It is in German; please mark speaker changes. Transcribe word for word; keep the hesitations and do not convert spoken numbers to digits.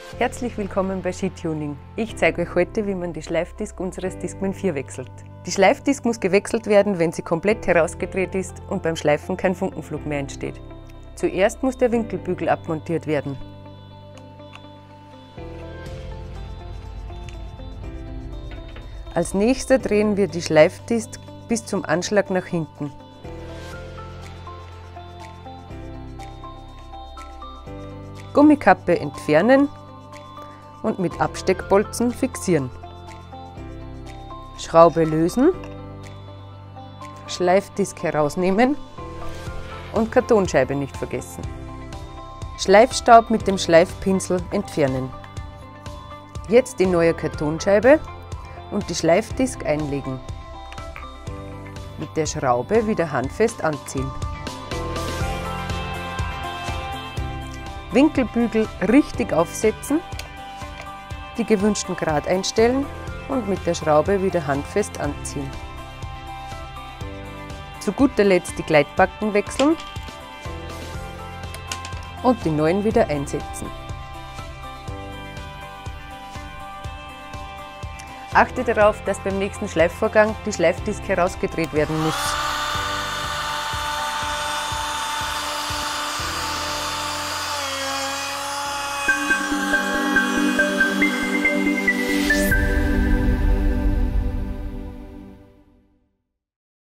Speaker 1: Herzlich willkommen bei Skituning. Ich zeige euch heute, wie man die Schleifdisk unseres Discman vier wechselt. Die Schleifdisk muss gewechselt werden, wenn sie komplett herausgedreht ist und beim Schleifen kein Funkenflug mehr entsteht. Zuerst muss der Winkelbügel abmontiert werden. Als nächster drehen wir die Schleifdisk bis zum Anschlag nach hinten. Gummikappe entfernen und mit Absteckbolzen fixieren. Schraube lösen, Schleifdisk herausnehmen und Kartonscheibe nicht vergessen. Schleifstaub mit dem Schleifpinsel entfernen. Jetzt die neue Kartonscheibe und die Schleifdisk einlegen. Mit der Schraube wieder handfest anziehen. Winkelbügel richtig aufsetzen, die gewünschten Grad einstellen und mit der Schraube wieder handfest anziehen. Zu guter Letzt die Gleitbacken wechseln und die neuen wieder einsetzen. Achte darauf, dass beim nächsten Schleifvorgang die Schleifdisk herausgedreht werden muss.